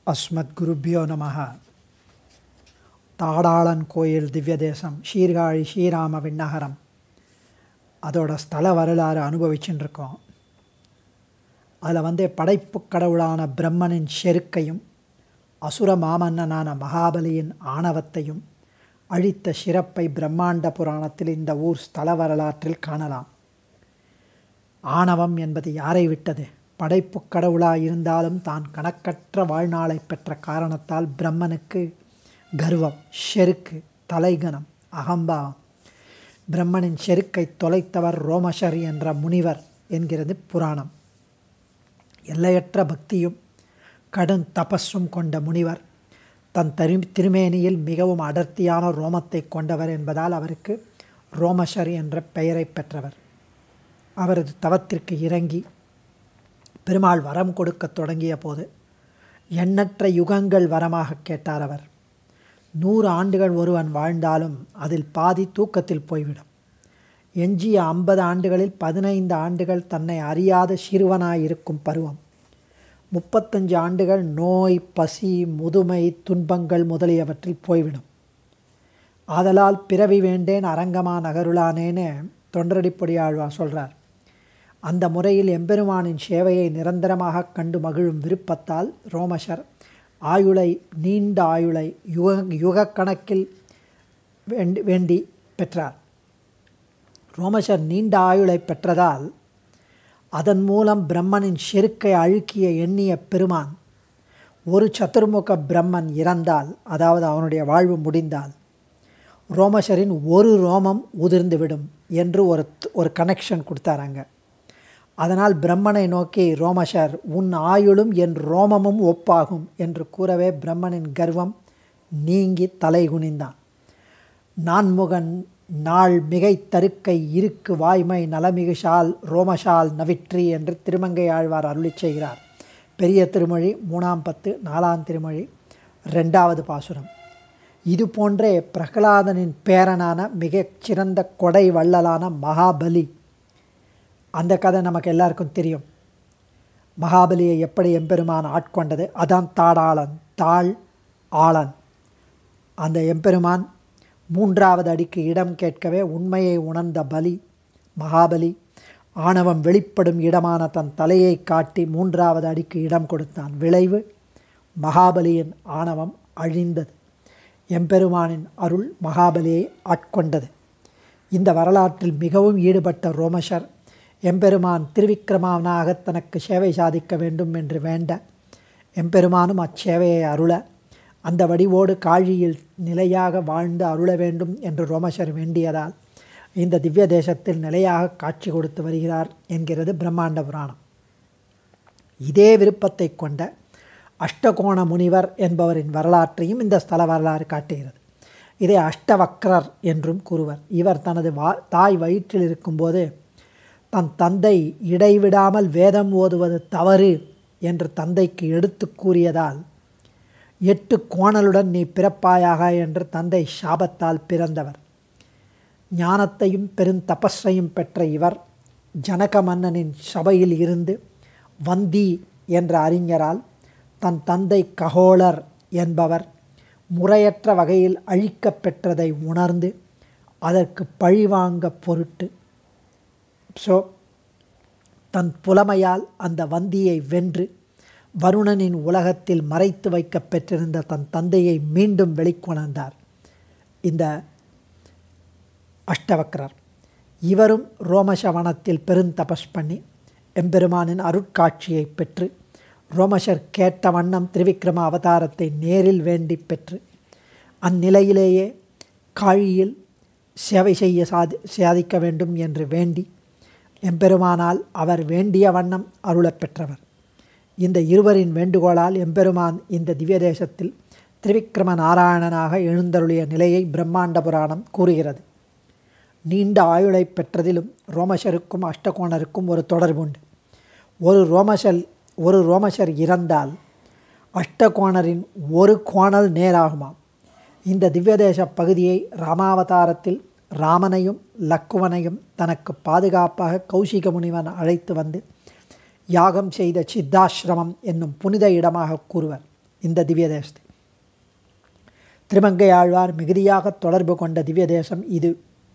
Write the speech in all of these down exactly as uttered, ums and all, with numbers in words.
அஸ்மத் குருபியோ நமஹ. தாடாளன் கோயில் திவ்ய தேசம் சீர்காழி ஸ்ரீராம விண்ணகரம், அதோட ஸ்தல வரலாறு அனுபவிச்சுட்டு இருக்கோம். அதில் வந்து படைப்பு கடவுளான பிரம்மனின் செருக்கையும் அசுர மாமன்னனான மகாபலியின் ஆணவத்தையும் அழித்த சிறப்பை பிரம்மாண்ட புராணத்தில் இந்த ஊர் ஸ்தல வரலாற்றில் காணலாம். ஆணவம் என்பது யாரை விட்டது? படைப்பு கடவுளாக இருந்தாலும் தான் கணக்கற்ற வாழ்நாளை பெற்ற காரணத்தால் பிரம்மனுக்கு கர்வம், செருக்கு, தலைகணம், அகம்பாவம். பிரம்மனின் செருக்கை தொலைத்தவர் ரோமசர் என்ற முனிவர் என்கிறது புராணம். எல்லையற்ற பக்தியும் கடும் தபஸும் கொண்ட முனிவர் தன் தரு திருமேனியில் மிகவும் அடர்த்தியான ரோமத்தை கொண்டவர் என்பதால் அவருக்கு ரோமசர் என்ற பெயரை பெற்றவர். அவரது தவத்திற்கு இறங்கி பெருமாள் வரம் கொடுக்க தொடங்கிய போது எண்ணற்ற யுகங்கள் வரமாக கேட்டார் அவர். நூறு ஆண்டுகள் ஒருவன் வாழ்ந்தாலும் அதில் பாதி தூக்கத்தில் போய்விடும். எஞ்சிய ஐம்பது ஆண்டுகளில் பதினைந்து ஆண்டுகள் தன்னை அறியாத சிறுவனாயிருக்கும் பருவம். முப்பத்தஞ்சு ஆண்டுகள் நோய், பசி, முதுமை, துன்பங்கள் முதலியவற்றில் போய்விடும். ஆதலால் பிறவி வேண்டேன் அரங்கமா நகருளானேன்னு தொண்டரடிப்பொடியாழ்வார் சொல்கிறார். அந்த முறையில் எம்பெருமானின் சேவையை நிரந்தரமாக கண்டு மகிழும் விருப்பத்தால் ரோமசர் ஆயுளை நீண்ட ஆயுளை யுக யுக கணக்கில் வேண்டி வேண்டி பெற்றார். ரோமசர் நீண்ட ஆயுளை பெற்றதால் அதன் மூலம் பிரம்மனின் செருக்கை அழுக்கிய எண்ணிய பெருமான் ஒரு சதுர்முக பிரம்மன் இறந்தால், அதாவது அவனுடைய வாழ்வு முடிந்தால் ரோமசரின் ஒரு ரோமம் உதிர்ந்துவிடும் என்று ஒரு ஒரு கனெக்ஷன் கொடுத்தாராங்க. அதனால் பிரம்மனை நோக்கி ரோமசர் உன் ஆயுளும் என் ரோமமும் ஒப்பாகும் என்று கூறவே பிரம்மனின் கர்வம் நீங்கி தலை குனிந்தான். நான்முகன் நாள் மிகை தருக்கை இருக்கு வாய்மை நலமிகுஷால் ரோமசால் நவிற்றி என்று திருமங்கை ஆழ்வார் அருளி செய்கிறார். பெரிய திருமொழி மூணாம் பத்து, நாலாம் திருமொழி ரெண்டாவது பாசுரம். இது போன்றே பிரகலாதனின் பேரனான மிகச் சிறந்த கொடை வள்ளலான மகாபலி, அந்த கதை நமக்கு எல்லாருக்கும் தெரியும். மகாபலியை எப்படி எம்பெருமான் ஆட்கொண்டது, அதான் தாடாளன், தாழ் ஆளன். அந்த எம்பெருமான் மூன்றாவது அடிக்கு இடம் கேட்கவே உண்மையை உணர்ந்த பலி மகாபலி ஆணவம் வெளிப்படும் இடமான தன் தலையை காட்டி மூன்றாவது அடிக்கு இடம் கொடுத்தான். விளைவு மகாபலியின் ஆணவம் அழிந்தது. எம்பெருமானின் அருள் மகாபலியை ஆட்கொண்டது. இந்த வரலாற்றில் மிகவும் ஈடுபட்ட ரோமசர் எம்பெருமான் திருவிக்கிரமனாக தனக்கு சேவை சாதிக்க வேண்டும் என்று வேண்ட, எம்பெருமானும் அச்சேவையை அருள அந்த வடிவோடு காழியில் நிலையாக வாழ்ந்து அருள வேண்டும் என்று ரோமசர் வேண்டியதால் இந்த திவ்ய தேசத்தில் நிலையாக காட்சி கொடுத்து வருகிறார் என்கிறது பிரம்மாண்ட புராணம். இதே விருப்பத்தை கொண்ட அஷ்டகோண முனிவர் என்பவரின் வரலாற்றையும் இந்த ஸ்தல வரலாறு காட்டுகிறது. இதை அஷ்டவக்ரர் என்றும் கூறுவர். இவர் தனது வா தாய் வயிற்றில் இருக்கும்போது தன் தந்தை இடைவிடாமல் வேதம் ஓதுவது தவறு என்று தந்தைக்கு எடுத்து கூறியதால் எட்டு கோணலுடன் நீ பிறப்பாயாக என்று தந்தை சாபத்தால் பிறந்தவர். ஞானத்தையும் பெருந்தபஸையும் பெற்ற இவர் ஜனக மன்னனின் சபையில் இருந்து வந்தி என்ற அறிஞரால் தன் தந்தை ககோளர் என்பவர் முறையற்ற வகையில் அழிக்கப் பெற்றதை உணர்ந்து அதற்கு பழிவாங்க பொருட்டு ஸோ தன் புலமையால் அந்த வந்தியை வென்று வருணனின் உலகத்தில் மறைத்து வைக்க பெற்றிருந்த தன் தந்தையை மீண்டும் வெளிக்கொணர்ந்தார் இந்த அஷ்டவக்ரர். இவரும் ரோமசவனத்தில் பெருந்தபஸ் பண்ணி எம்பெருமானின் அருட்காட்சியை பெற்று ரோமசர் கேட்ட வண்ணம் திரிவிக்ரம அவதாரத்தை நேரில் வேண்டி பெற்று அந்நிலையிலேயே காழியில் சேவை செய்ய சாதி சாதிக்க வேண்டும் என்று வேண்டி எம்பெருமானால் அவர் வேண்டிய வண்ணம் அருளப் பெற்றவர். இந்த இருவரின் வேண்டுகோளால் எம்பெருமான் இந்த திவ்ய தேசத்தில் திரிவிக்ரம நாராயணனாக எழுந்தருளிய நிலையை பிரம்மாண்ட புராணம் கூறுகிறது. நீண்ட ஆயுளை பெற்றதிலும் ரோமசருக்கும் அஷ்டகோணருக்கும் ஒரு தொடர்புண்டு. ஒரு ரோமசல் ஒரு ரோமசர் இறந்தால் அஷ்டகோணரின் ஒரு கோணல் நேராகுமாம். இந்த திவ்யதேச பகுதியை ராமாவதாரத்தில் ராமனையும் லக்குவனையும் தனக்கு பாதுகாப்பாக கௌசிக முனிவன் அழைத்து வந்து யாகம் செய்த சித்தாசிரமம் என்னும் புனித இடமாக கூறுவர். இந்த திவ்ய தேசத்தை. திருமங்கை ஆழ்வார் மிகுதியாக தொடர்பு கொண்ட திவ்ய தேசம் இது.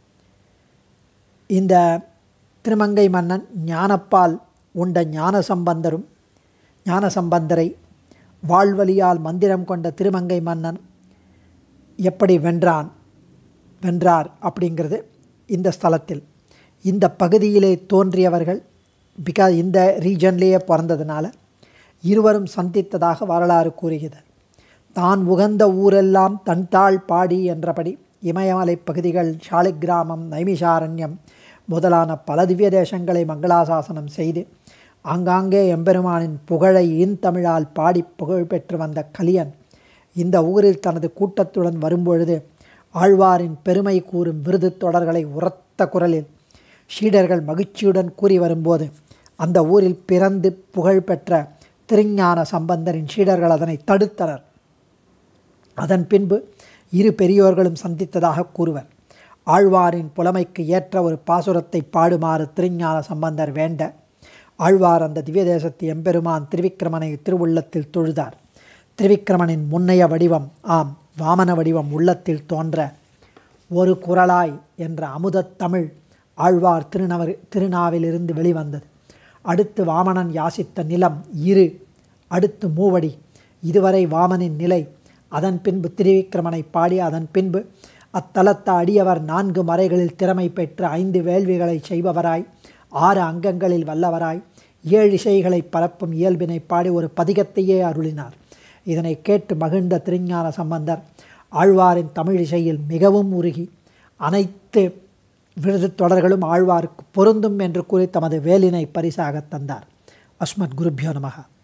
இந்த திருமங்கை மன்னன் ஞானப்பால் உண்ட ஞானசம்பந்தரும் ஞானசம்பந்தரை வாழ்வழியால் மந்திரம் கொண்ட திருமங்கை மன்னன் எப்படி வென்றான் வென்றார் அப்படிங்கிறது இந்த ஸ்தலத்தில். இந்த பகுதியிலே தோன்றியவர்கள் பிகாஸ் இந்த ரீஜன்லேயே பிறந்ததுனால இருவரும் சந்தித்ததாக வரலாறு கூறுகிறது. தான் உகந்த ஊரெல்லாம் தன்தாள் பாடி என்றபடி இமயமலை பகுதிகள், சாலிகிராமம், நைமிஷாரண்யம் முதலான பல திவ்ய தேசங்களை மங்களாசாசனம் செய்து ஆங்காங்கே எம்பெருமானின் புகழை இன்தமிழால் பாடி புகழ் பெற்று வந்த கலியன் இந்த ஊரில் தனது கூட்டத்துடன் வரும்பொழுது ஆழ்வாரின் பெருமை கூறும் விருது தொடர்களை உரத்த குரலில் சீடர்கள் மகிழ்ச்சியுடன் கூறி வரும்போது அந்த ஊரில் பிறந்து புகழ் பெற்ற திருஞான சம்பந்தரின் சீடர்கள் அதனை தடுத்தனர். அதன் பின்பு இரு பெரியோர்களும் சந்தித்ததாக கூறுவர். ஆழ்வாரின் புலமைக்கு ஏற்ற ஒரு பாசுரத்தை பாடுமாறு திருஞான சம்பந்தர் வேண்ட ஆழ்வார் அந்த திவ்ய தேசத்து எம்பெருமான் திருவிக்கிரமனை திருவுள்ளத்தில் தொழுதார். திருவிக்கிரமனின் முன்னைய வடிவம், ஆம் வாமன வடிவம் உள்ளத்தில் தோன்ற ஒரு குரலாய் என்ற அமுதத் தமிழ் ஆழ்வார் திருநவர் திருநாவிலிருந்து வெளிவந்தது. அடுத்து வாமனன் யாசித்த நிலம் இரு, அடுத்து மூவடி, இதுவரை வாமனின் நிலை. அதன் பின்பு திருவிக்கிரமனை பாடி அதன் பின்பு அத்தலத்த அடியவர் நான்கு மறைகளில் திறமை பெற்று ஐந்து வேள்விகளை செய்பவராய் ஆறு அங்கங்களில் வல்லவராய் ஏழு இசைகளை பரப்பும் இயல்பினை பாடி ஒரு பதிகத்தையே அருளினார். இதனை கேட்டு மகிழ்ந்த திருஞான சம்பந்தர் ஆழ்வாரின் தமிழ் இசையில் மிகவும் உருகி அனைத்து விருது தொடர்களும் ஆழ்வாருக்கு பொருந்தும் என்று கூறி தமது வேலினை பரிசாக தந்தார். அஸ்மத் குருபியோ நமஹ.